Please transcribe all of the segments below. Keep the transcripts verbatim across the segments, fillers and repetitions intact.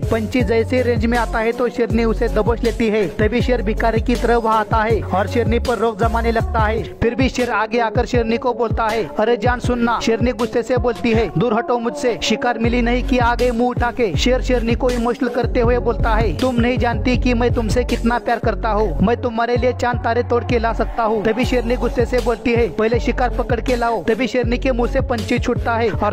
पंछी जैसे रेंज में आता है तो शेरनी उसे दबोच लेती है। तभी शेर भिखारी की तरह वहाँ आता है और शेरनी पर रोक जमाने लगता है। फिर भी शेर आगे आकर शेरनी को बोलता है, अरे जान सुनना। शेरनी गुस्से से बोलती है, दूर हटो मुझसे, शिकार मिली नहीं कि आ गए मुंह उठा के। शेर शेरनी को इमोशनल करते हुए बोलता है, तुम नहीं जानती कि मैं तुमसे कितना प्यार करता हूँ, मैं तुम्हारे लिए चांद तारे तोड़ के ला सकता हूँ। तभी शेरनी गुस्से से बोलती है, पहले शिकार पकड़ के लाओ। तभी शेरनी के मुंह से पंछी छूटता है और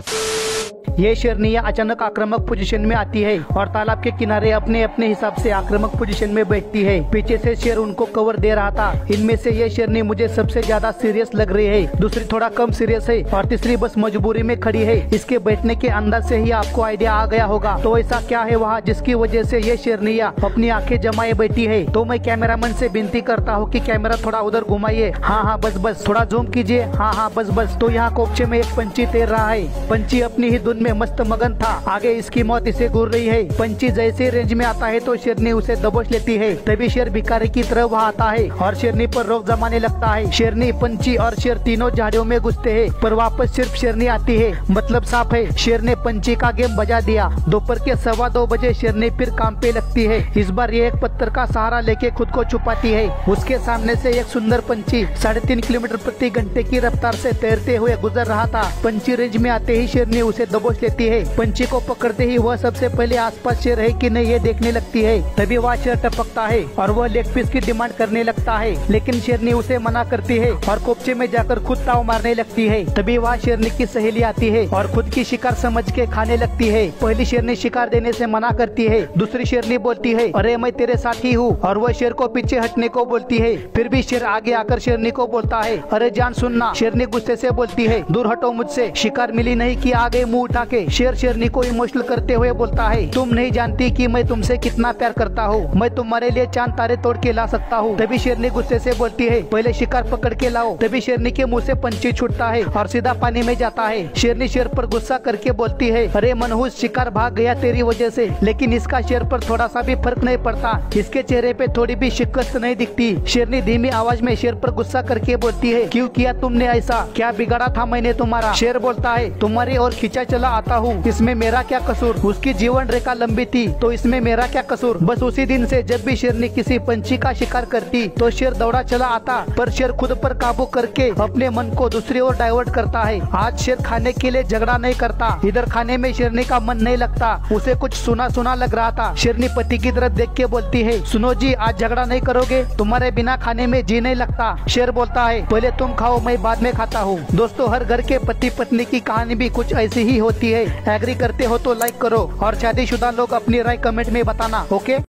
ये शेरनियाँ अचानक आक्रामक पोजीशन में आती है और तालाब के किनारे अपने अपने हिसाब से आक्रामक पोजीशन में बैठती है। पीछे से शेर उनको कवर दे रहा था। इनमें से ये शेरनी मुझे सबसे ज्यादा सीरियस लग रही है, दूसरी थोड़ा कम सीरियस है और तीसरी बस मजबूरी में खड़ी है। इसके बैठने के अंदाज से ही आपको आइडिया आ गया होगा। तो ऐसा क्या है वहाँ जिसकी वजह से ये शेरनियाँ अपनी आंखें जमाए बैठी है। तो मैं कैमरामैन से विनती करता हूँ कि कैमरा थोड़ा उधर घुमाइए। हाँ हाँ बस बस, थोड़ा जूम कीजिए। हाँ हाँ बस बस। तो यहाँ कोपचे में एक पंछी तैर रहा है। पंछी अपनी ही धुन में मस्त मगन था। आगे इसकी मौत इसे घूर रही है। पंछी जैसे रेंज में आता है तो शेरनी उसे दबोच लेती है। तभी शेर भिखारी की तरह वहाँ आता है और शेरनी पर रोक जमाने लगता है। शेरनी, पंछी और शेर तीनों झाड़ियों में घुसते हैं, पर वापस सिर्फ शेरनी आती है। मतलब साफ है, शेर ने पंछी का गेम बजा दिया। दोपहर के सवा दो बजे शेरनी फिर काम पे लगती है। इस बार ये एक पत्थर का सहारा लेके खुद को छुपाती है। उसके सामने से एक सुंदर पंछी साढ़े तीन किलोमीटर प्रति घंटे की रफ्तार से तैरते हुए गुजर रहा था। पंछी रेंज में आते ही शेरनी उसे दबोच लेती है। पंछी को पकड़ते ही वह सबसे पहले आसपास शेर है कि नहीं ये देखने लगती है। तभी वह शेर टपकता है और वह लेग पीस की डिमांड करने लगता है, लेकिन शेरनी उसे मना करती है और कोपचे में जाकर खुद ताव मारने लगती है। तभी वह शेरनी की सहेली आती है और खुद की शिकार समझ के खाने लगती है। पहली शेरनी शिकार देने से मना करती है। दूसरी शेरनी बोलती है, अरे मैं तेरे साथ ही हूँ, और वह शेर को पीछे हटने को बोलती है। फिर भी शेर आगे आकर शेरनी को बोलता है, अरे जान सुनना। शेरनी गुस्से से बोलती है, दूर हटो मुझसे, शिकार मिली नहीं कि आ गए मुंह उठा के। शेर शेरनी को इमोशनल करते हुए बोलता है, तुम नहीं जानती कि मैं तुमसे कितना प्यार करता हूँ, मैं तुम्हारे लिए चांद तारे तोड़ के ला सकता हूँ। तभी शेरनी गुस्से से बोलती है, पहले शिकार पकड़ के लाओ। तभी शेरनी के मुंह से पंछी छूटता है और सीधा पानी में जाता है। शेरनी शेर पर गुस्सा करके बोलती है, अरे मनहूस, शिकार भाग गया तेरी वजह से। लेकिन इसका शेर पर थोड़ा सा भी फर्क नहीं पड़ता, इसके चेहरे पे थोड़ी भी शिकस्त नहीं दिखती। शेरनी धीमी आवाज में शेर पर गुस्सा करके बोलती है, क्यों किया तुमने ऐसा, क्या बिगाड़ा था मैंने तुम्हारा। शेर बोलता है, तुम्हारी और खींचा चला आता हूँ, इसमें मेरा क्या कसूर। उसकी जीवन रेखा लंबी थी तो इसमें मेरा क्या कसूर। बस उसी दिन से जब भी शेरनी किसी पंछी का शिकार करती तो शेर दौड़ा चला आता, पर शेर खुद पर काबू करके अपने मन को दूसरी ओर डाइवर्ट करता है। आज शेर खाने के लिए झगड़ा नहीं करता, इधर खाने में शेरनी का मन नहीं लगता, उसे कुछ सुना सुना लग रहा था। शेरनी पति की तरफ देख के बोलती है, सुनो जी, आज झगड़ा नहीं करोगे, तुम्हारे बिना खाने में जी नहीं लगता। शेर बोलता है, पहले तुम खाओ, मैं बाद में खाता हूँ। दोस्तों, हर घर के पति पत्नी की कहानी भी कुछ ऐसी ही होती है। एग्री करते हो तो लाइक करो और शादीशुदा लोग अपनी राय कमेंट में बताना। ओके।